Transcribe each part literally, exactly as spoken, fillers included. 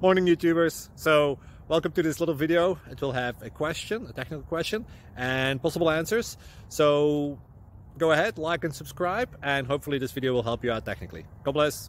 Morning YouTubers. So welcome to this little video. It will have a question, a technical question, and possible answers. So go ahead, like and subscribe, and hopefully this video will help you out technically. God bless.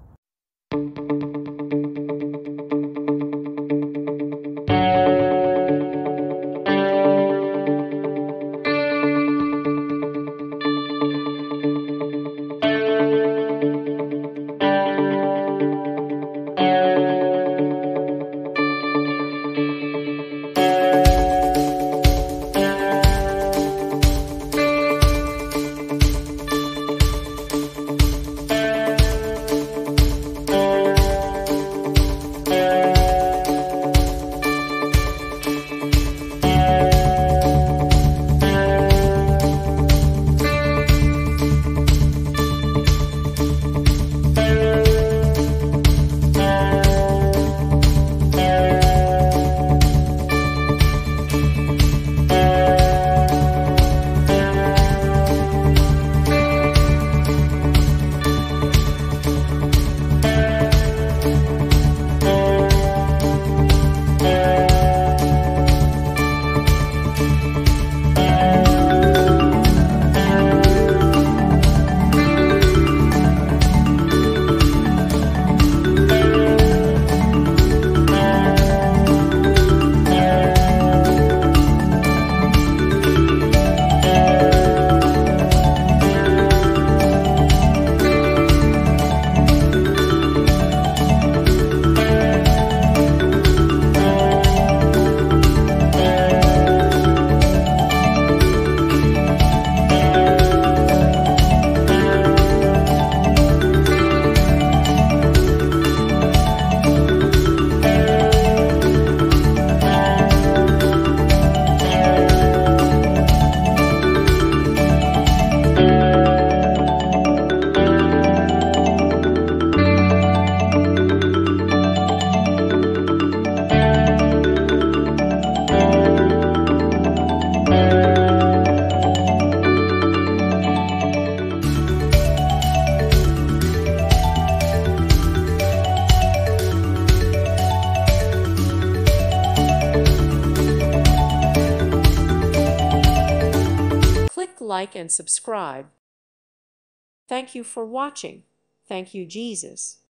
Like and subscribe. Thank you for watching. Thank you, Jesus.